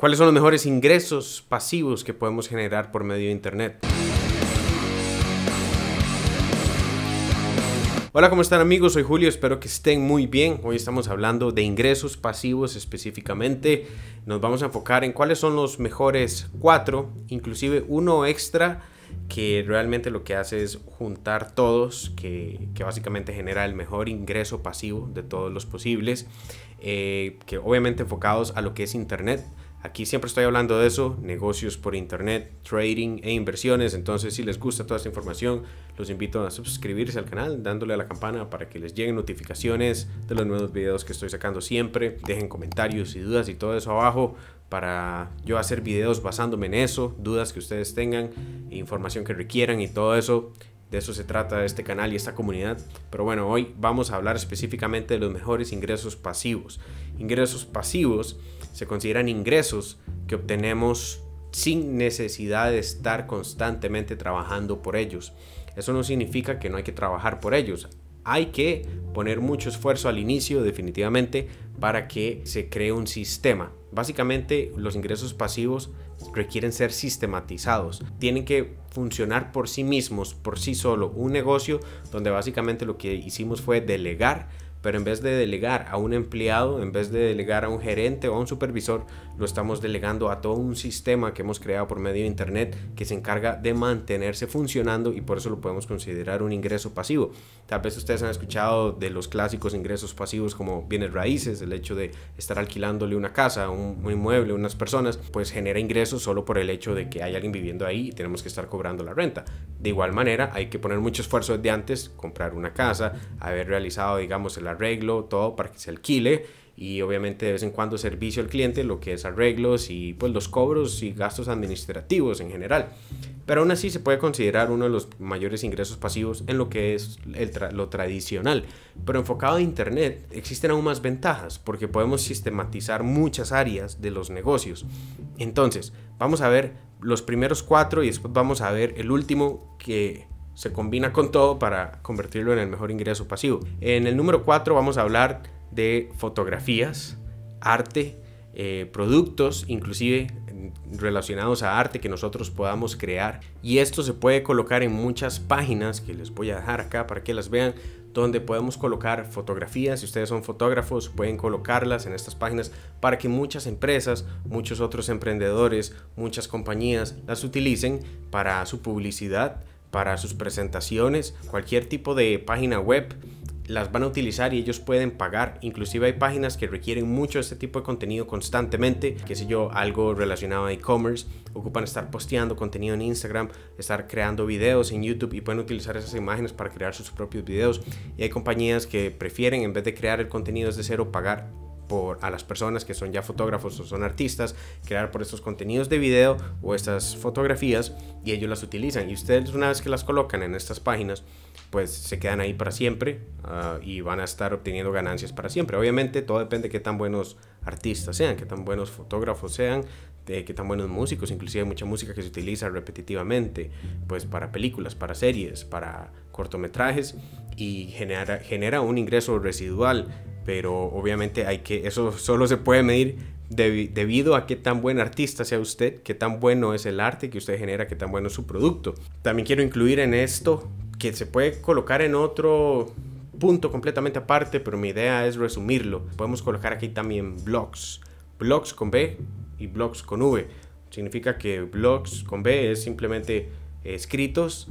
¿Cuáles son los mejores ingresos pasivos que podemos generar por medio de Internet? Hola, ¿cómo están amigos? Soy Julio, espero que estén muy bien. Hoy estamos hablando de ingresos pasivos específicamente. Nos vamos a enfocar en cuáles son los mejores 4, inclusive uno extra que realmente lo que hace es juntar todos, que básicamente genera el mejor ingreso pasivo de todos los posibles, que obviamente enfocados a lo que es Internet. Aquí siempre estoy hablando de eso, negocios por Internet, trading e inversiones. Entonces, si les gusta toda esta información, los invito a suscribirse al canal, dándole a la campana para que les lleguen notificaciones de los nuevos videos que estoy sacando siempre. Dejen comentarios y dudas y todo eso abajo para yo hacer videos basándome en eso, dudas que ustedes tengan, información que requieran y todo eso. De eso se trata este canal y esta comunidad. Pero bueno, hoy vamos a hablar específicamente de los mejores ingresos pasivos. Ingresos pasivos se consideran ingresos que obtenemos sin necesidad de estar constantemente trabajando por ellos. Eso no significa que no hay que trabajar por ellos. Hay que poner mucho esfuerzo al inicio, definitivamente, para que se cree un sistema. Básicamente, los ingresos pasivos requieren ser sistematizados. Tienen que funcionar por sí mismos, por sí solo. Un negocio donde básicamente lo que hicimos fue delegar, pero en vez de delegar a un empleado, en vez de delegar a un gerente o a un supervisor, lo estamos delegando a todo un sistema que hemos creado por medio de Internet que se encarga de mantenerse funcionando, y por eso lo podemos considerar un ingreso pasivo. Tal vez ustedes han escuchado de los clásicos ingresos pasivos como bienes raíces, el hecho de estar alquilándole una casa, un inmueble a unas personas, pues genera ingresos solo por el hecho de que hay alguien viviendo ahí y tenemos que estar cobrando la renta. De igual manera, hay que poner mucho esfuerzo desde antes, comprar una casa, haber realizado, digamos, el arreglo, todo para que se alquile, y obviamente de vez en cuando servicio al cliente, lo que es arreglos y pues los cobros y gastos administrativos en general. Pero aún así se puede considerar uno de los mayores ingresos pasivos en lo que es lo tradicional. Pero enfocado a Internet existen aún más ventajas porque podemos sistematizar muchas áreas de los negocios. Entonces vamos a ver los primeros 4 y después vamos a ver el último que se combina con todo para convertirlo en el mejor ingreso pasivo. En el número 4 vamos a hablar de fotografías, arte, productos, inclusive relacionados a arte que nosotros podamos crear, y esto se puede colocar en muchas páginas que les voy a dejar acá para que las vean, donde podemos colocar fotografías. Si ustedes son fotógrafos, pueden colocarlas en estas páginas para que muchas empresas, muchos otros emprendedores, muchas compañías las utilicen para su publicidad, para sus presentaciones. Cualquier tipo de página web las van a utilizar y ellos pueden pagar. Inclusive hay páginas que requieren mucho este tipo de contenido constantemente, qué sé yo, algo relacionado a e-commerce, ocupan estar posteando contenido en Instagram, estar creando videos en YouTube, y pueden utilizar esas imágenes para crear sus propios videos. Y hay compañías que prefieren, en vez de crear el contenido desde cero, pagar a las personas que son ya fotógrafos o son artistas, crear por estos contenidos de video o estas fotografías, y ellos las utilizan, y ustedes una vez que las colocan en estas páginas pues se quedan ahí para siempre, y van a estar obteniendo ganancias para siempre. Obviamente todo depende de qué tan buenos artistas sean, qué tan buenos fotógrafos sean, de qué tan buenos músicos. Inclusive hay mucha música que se utiliza repetitivamente pues para películas, para series, para cortometrajes, y genera un ingreso residual. Pero obviamente eso solo se puede medir debido a qué tan buen artista sea usted, qué tan bueno es el arte que usted genera, qué tan bueno es su producto. También quiero incluir en esto que se puede colocar en otro punto completamente aparte, pero mi idea es resumirlo. Podemos colocar aquí también blogs con B y blogs con V. Significa que blogs con B es simplemente escritos,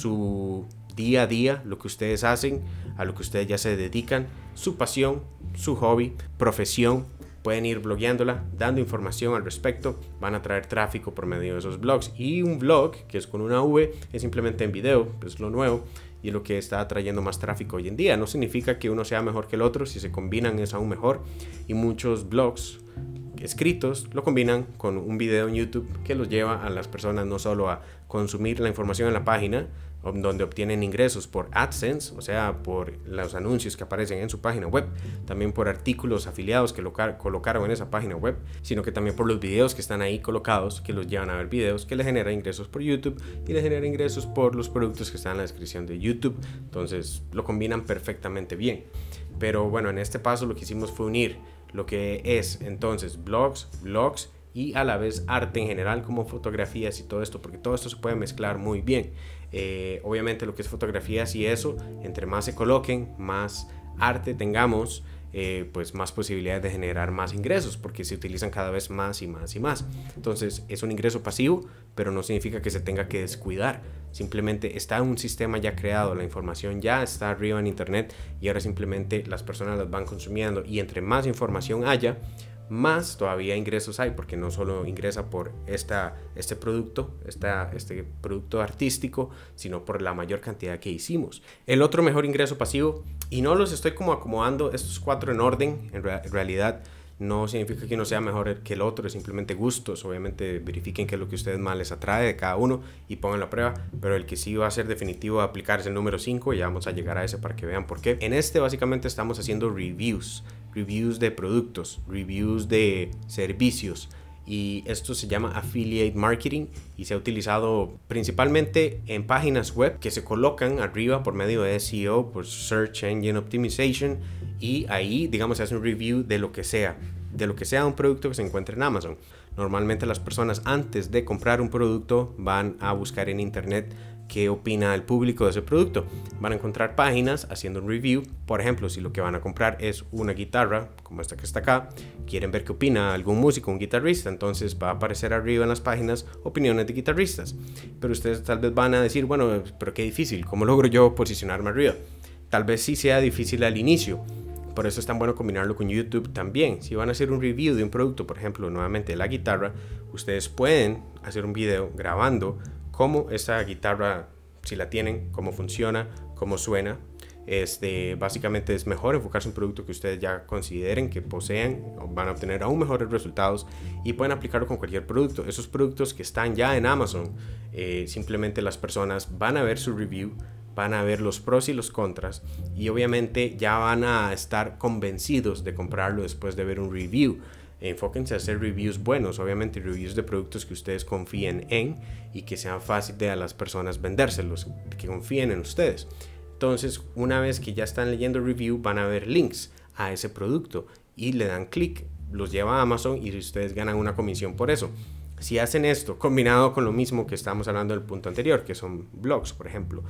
su día a día, lo que ustedes hacen, a lo que ustedes ya se dedican, su pasión, su hobby, profesión. Pueden ir blogueándola, dando información al respecto, van a traer tráfico por medio de esos blogs. Y un blog, que es con una V, es simplemente en video, es lo nuevo y es lo que está trayendo más tráfico hoy en día. No significa que uno sea mejor que el otro, si se combinan es aún mejor, y muchos blogs escritos lo combinan con un video en YouTube que los lleva a las personas no solo a consumir la información en la página, donde obtienen ingresos por AdSense, o sea, por los anuncios que aparecen en su página web, también por artículos afiliados que colocaron en esa página web, sino que también por los videos que están ahí colocados, que los llevan a ver videos, que les genera ingresos por YouTube y les genera ingresos por los productos que están en la descripción de YouTube. Entonces lo combinan perfectamente bien. Pero bueno, en este paso lo que hicimos fue unir lo que es entonces blogs y a la vez arte en general, como fotografías y todo esto, porque todo esto se puede mezclar muy bien. Obviamente lo que es fotografías y eso, entre más se coloquen, más arte tengamos, pues más posibilidades de generar más ingresos, porque se utilizan cada vez más y más y más. Entonces es un ingreso pasivo, pero no significa que se tenga que descuidar. Simplemente está un sistema ya creado, la información ya está arriba en internet y ahora simplemente las personas las van consumiendo, y entre más información haya, más todavía ingresos hay, porque no solo ingresa por este producto artístico, sino por la mayor cantidad que hicimos. El otro mejor ingreso pasivo, y no los estoy como acomodando estos 4 en orden, en realidad no significa que uno sea mejor que el otro, es simplemente gustos. Obviamente verifiquen qué es lo que a ustedes más les atrae de cada uno y pongan la prueba, pero el que sí va a ser definitivo a aplicar es el número 5, y ya vamos a llegar a ese para que vean por qué. En este básicamente estamos haciendo reviews de productos, reviews de servicios, y esto se llama affiliate marketing y se ha utilizado principalmente en páginas web que se colocan arriba por medio de SEO, por Search Engine Optimization, y ahí digamos se hace un review de lo que sea un producto que se encuentre en Amazon. Normalmente las personas antes de comprar un producto van a buscar en internet qué opina el público de ese producto. Van a encontrar páginas haciendo un review. Por ejemplo, si lo que van a comprar es una guitarra, como esta que está acá, quieren ver qué opina algún músico, un guitarrista, entonces va a aparecer arriba en las páginas opiniones de guitarristas. Pero ustedes tal vez van a decir, bueno, pero qué difícil, ¿cómo logro yo posicionarme arriba? Tal vez sí sea difícil al inicio. Por eso es tan bueno combinarlo con YouTube también. Si van a hacer un review de un producto, por ejemplo, nuevamente la guitarra, ustedes pueden hacer un video grabando cómo esta guitarra, si la tienen, cómo funciona, cómo suena. Básicamente es mejor enfocarse en un producto que ustedes ya consideren que poseen, van a obtener aún mejores resultados, y pueden aplicarlo con cualquier producto. Esos productos que están ya en Amazon, simplemente las personas van a ver su review, van a ver los pros y los contras, y obviamente ya van a estar convencidos de comprarlo después de ver un review. Enfóquense a hacer reviews buenos, obviamente reviews de productos que ustedes confíen en y que sean fácil de a las personas vendérselos, que confíen en ustedes. Entonces, una vez que ya están leyendo el review, van a ver links a ese producto y le dan clic, los lleva a Amazon y ustedes ganan una comisión por eso. Si hacen esto combinado con lo mismo que estábamos hablando del punto anterior, que son blogs, por ejemplo,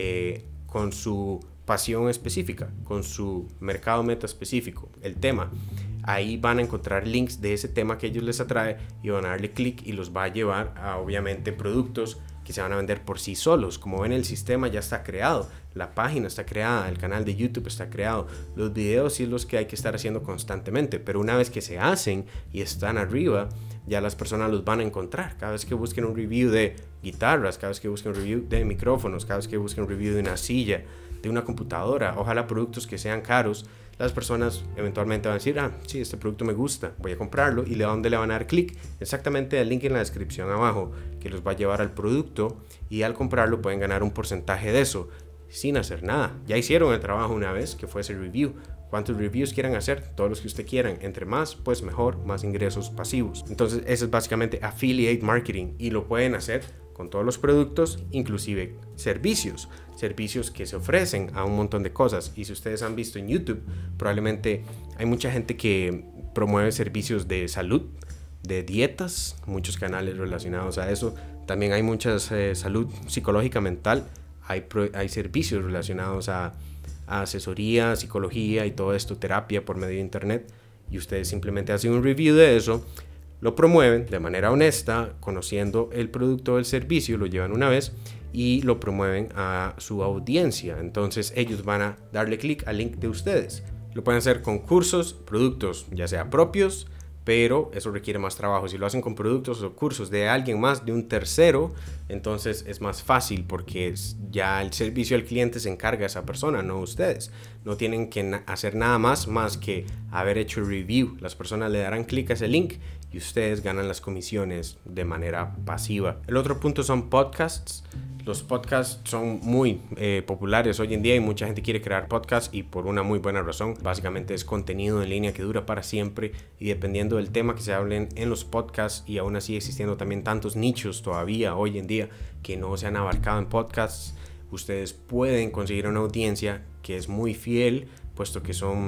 con su pasión específica, con su mercado meta específico, el tema, ahí van a encontrar links de ese tema que a ellos les atrae y van a darle clic y los va a llevar a obviamente productos que se van a vender por sí solos. Como ven, el sistema ya está creado, la página está creada, el canal de YouTube está creado, los videos sí es los que hay que estar haciendo constantemente, pero una vez que se hacen y están arriba, ya las personas los van a encontrar. Cada vez que busquen un review de guitarras, cada vez que busquen un review de micrófonos, cada vez que busquen un review de una silla, de una computadora, ojalá productos que sean caros, las personas eventualmente van a decir, sí, este producto me gusta, voy a comprarlo, y ¿dónde le van a dar clic? Exactamente al link en la descripción abajo, que los va a llevar al producto, y al comprarlo pueden ganar un porcentaje de eso, sin hacer nada. Ya hicieron el trabajo una vez, que fue ese review. ¿Cuántos reviews quieran hacer? Todos los que usted quieran. Entre más, pues mejor, más ingresos pasivos. Entonces, eso es básicamente affiliate marketing, y lo pueden hacer con todos los productos, inclusive servicios que se ofrecen a un montón de cosas. Y si ustedes han visto en YouTube, probablemente hay mucha gente que promueve servicios de salud, de dietas, muchos canales relacionados a eso. También hay muchas salud psicológica, mental. Hay servicios relacionados a asesoría, psicología y todo esto, terapia por medio de internet, y ustedes simplemente hacen un review de eso, lo promueven de manera honesta, conociendo el producto o el servicio, lo llevan una vez y lo promueven a su audiencia. Entonces ellos van a darle clic al link de ustedes. Lo pueden hacer con cursos, productos, ya sea propios, pero eso requiere más trabajo. Si lo hacen con productos o cursos de alguien más, de un tercero, entonces es más fácil, porque ya el servicio al cliente se encarga de esa persona, no ustedes. No tienen que hacer nada más que haber hecho el review. Las personas le darán clic a ese link y ustedes ganan las comisiones de manera pasiva. El otro punto son podcasts. Los podcasts son muy populares hoy en día y mucha gente quiere crear podcasts, y por una muy buena razón. Básicamente es contenido en línea que dura para siempre, y dependiendo del tema que se hablen en los podcasts, y aún así existiendo también tantos nichos todavía hoy en día que no se han abarcado en podcasts, ustedes pueden conseguir una audiencia que es muy fiel, puesto que son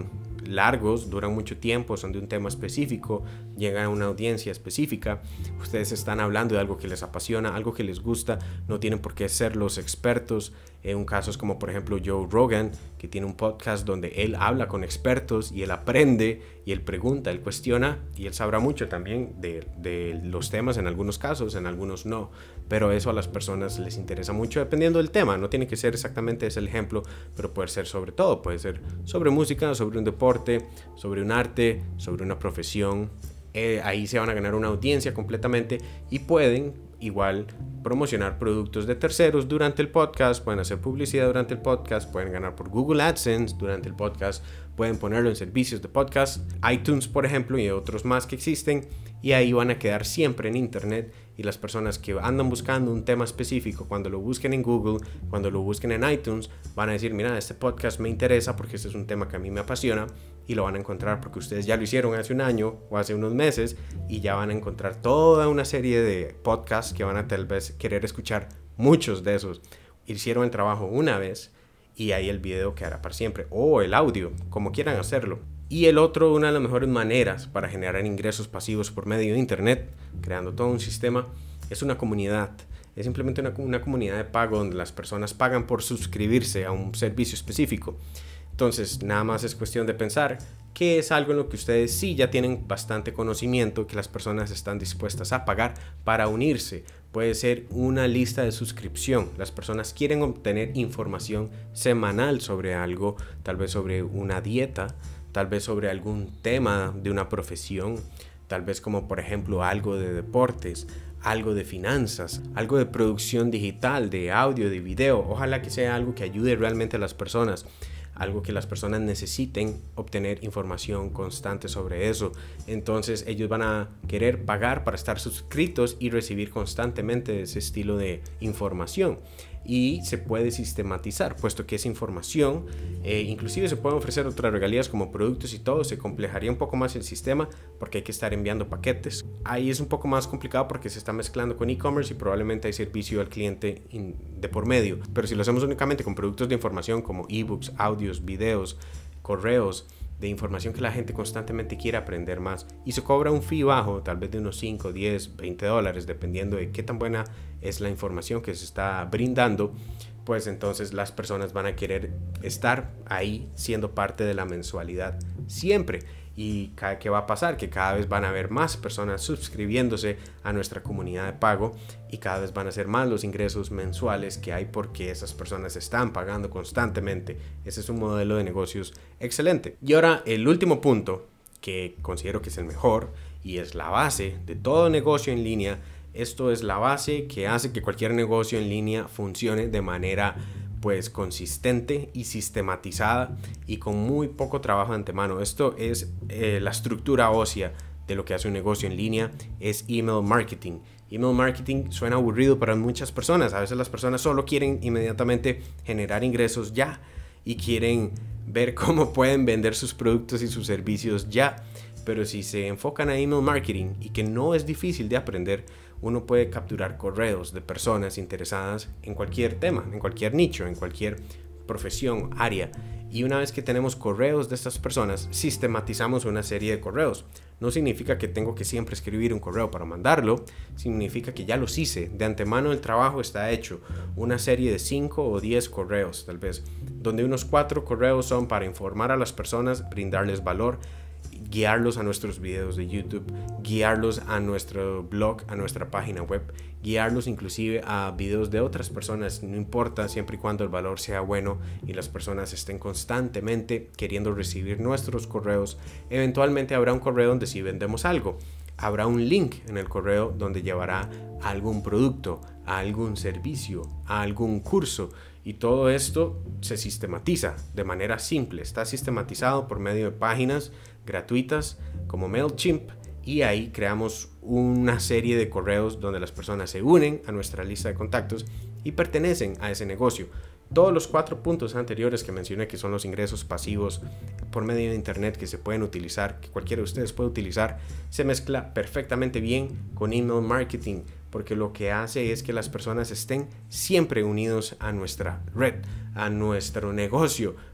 largos, duran mucho tiempo, son de un tema específico, llegan a una audiencia específica, ustedes están hablando de algo que les apasiona, algo que les gusta, no tienen por qué ser los expertos. Un caso es como por ejemplo Joe Rogan, que tiene un podcast donde él habla con expertos y él aprende y él pregunta, él cuestiona y él sabrá mucho también de los temas en algunos casos, en algunos no, pero eso a las personas les interesa mucho dependiendo del tema. No tiene que ser exactamente ese el ejemplo, pero puede ser sobre todo, puede ser sobre música, sobre un deporte, sobre un arte, sobre una profesión. Ahí se van a ganar una audiencia completamente y pueden igual promocionar productos de terceros durante el podcast, pueden hacer publicidad durante el podcast, pueden ganar por Google AdSense durante el podcast, pueden ponerlo en servicios de podcast, iTunes por ejemplo, y otros más que existen, y ahí van a quedar siempre en internet. Y las personas que andan buscando un tema específico, cuando lo busquen en Google, cuando lo busquen en iTunes, van a decir, mira, este podcast me interesa porque este es un tema que a mí me apasiona, y lo van a encontrar porque ustedes ya lo hicieron hace un año o hace unos meses, y ya van a encontrar toda una serie de podcasts que van a tal vez querer escuchar. Muchos de esos hicieron el trabajo una vez y ahí el video quedará para siempre, o el audio, como quieran hacerlo. Y el otro, una de las mejores maneras para generar ingresos pasivos por medio de internet, creando todo un sistema, es una comunidad. Es simplemente una comunidad de pago donde las personas pagan por suscribirse a un servicio específico. Entonces, nada más es cuestión de pensar que es algo en lo que ustedes sí ya tienen bastante conocimiento, que las personas están dispuestas a pagar para unirse. Puede ser una lista de suscripción. Las personas quieren obtener información semanal sobre algo, tal vez sobre una dieta, tal vez sobre algún tema de una profesión, tal vez como por ejemplo algo de deportes, algo de finanzas, algo de producción digital, de audio, de video. Ojalá que sea algo que ayude realmente a las personas, algo que las personas necesiten obtener información constante sobre eso. Entonces ellos van a querer pagar para estar suscritos y recibir constantemente ese estilo de información. Y se puede sistematizar, puesto que es información. Inclusive se pueden ofrecer otras regalías como productos y todo. Se complejaría un poco más el sistema porque hay que estar enviando paquetes. Ahí es un poco más complicado porque se está mezclando con e-commerce y probablemente hay servicio al cliente de por medio. Pero si lo hacemos únicamente con productos de información como ebooks, audios, videos, correos, de información que la gente constantemente quiere aprender más, y se cobra un fee bajo, tal vez de unos 5, 10, 20 dólares, dependiendo de qué tan buena es la información que se está brindando, pues entonces las personas van a querer estar ahí siendo parte de la mensualidad siempre. ¿Y qué va a pasar? Que cada vez van a haber más personas suscribiéndose a nuestra comunidad de pago y cada vez van a ser más los ingresos mensuales que hay porque esas personas están pagando constantemente. Ese es un modelo de negocios excelente. Y ahora el último punto, que considero que es el mejor y es la base de todo negocio en línea. Esto es la base que hace que cualquier negocio en línea funcione de manera pues consistente y sistematizada y con muy poco trabajo de antemano. Esto es la estructura ósea de lo que hace un negocio en línea, es email marketing. Email marketing suena aburrido para muchas personas. A veces las personas solo quieren inmediatamente generar ingresos ya y quieren ver cómo pueden vender sus productos y sus servicios ya. Pero si se enfocan a email marketing, y que no es difícil de aprender, uno puede capturar correos de personas interesadas en cualquier tema, en cualquier nicho, en cualquier profesión, área. Y una vez que tenemos correos de estas personas, sistematizamos una serie de correos. No significa que tengo que siempre escribir un correo para mandarlo, significa que ya los hice. De antemano el trabajo está hecho. Una serie de 5 o 10 correos, tal vez, donde unos 4 correos son para informar a las personas, brindarles valor, guiarlos a nuestros videos de YouTube, guiarlos a nuestro blog, a nuestra página web, guiarlos inclusive a videos de otras personas, no importa, siempre y cuando el valor sea bueno y las personas estén constantemente queriendo recibir nuestros correos. Eventualmente habrá un correo donde si vendemos algo, habrá un link en el correo donde llevará a algún producto, a algún servicio, a algún curso. Y todo esto se sistematiza de manera simple. Está sistematizado por medio de páginas gratuitas como MailChimp, y ahí creamos una serie de correos donde las personas se unen a nuestra lista de contactos y pertenecen a ese negocio. Todos los 4 puntos anteriores que mencioné, que son los ingresos pasivos por medio de internet que se pueden utilizar, que cualquiera de ustedes puede utilizar, se mezcla perfectamente bien con email marketing, porque lo que hace es que las personas estén siempre unidos a nuestra red, a nuestro negocio,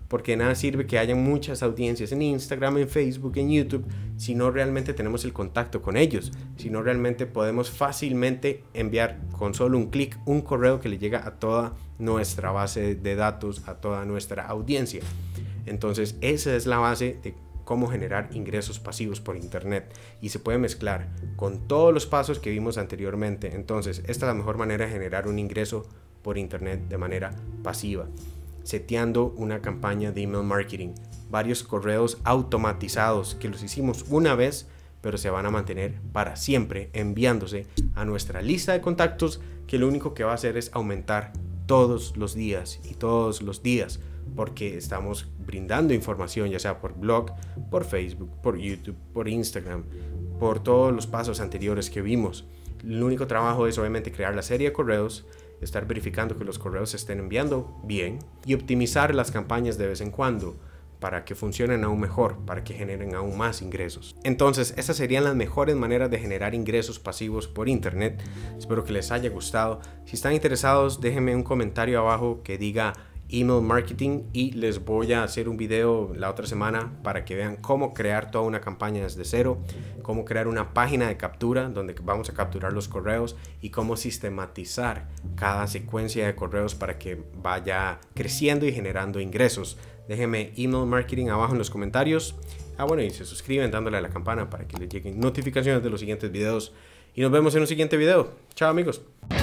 porque nada sirve que haya muchas audiencias en Instagram, en Facebook, en YouTube, si no realmente tenemos el contacto con ellos, si no realmente podemos fácilmente enviar con solo un clic un correo que le llega a toda nuestra base de datos, a toda nuestra audiencia. Entonces esa es la base de cómo generar ingresos pasivos por internet, y se puede mezclar con todos los pasos que vimos anteriormente. Entonces esta es la mejor manera de generar un ingreso por internet de manera pasiva, seteando una campaña de email marketing, varios correos automatizados que los hicimos una vez, pero se van a mantener para siempre enviándose a nuestra lista de contactos, que lo único que va a hacer es aumentar todos los días y todos los días, porque estamos brindando información, ya sea por blog, por Facebook, por YouTube, por Instagram, por todos los pasos anteriores que vimos. El único trabajo es obviamente crear la serie de correos, estar verificando que los correos se estén enviando bien y optimizar las campañas de vez en cuando para que funcionen aún mejor, para que generen aún más ingresos. Entonces, estas serían las mejores maneras de generar ingresos pasivos por internet. Espero que les haya gustado. Si están interesados, déjenme un comentario abajo que diga email marketing y les voy a hacer un video la otra semana para que vean cómo crear toda una campaña desde cero, cómo crear una página de captura donde vamos a capturar los correos y cómo sistematizar cada secuencia de correos para que vaya creciendo y generando ingresos. Déjenme email marketing abajo en los comentarios. Bueno, y se suscriben dándole a la campana para que les lleguen notificaciones de los siguientes videos, y nos vemos en un siguiente video. Chao amigos.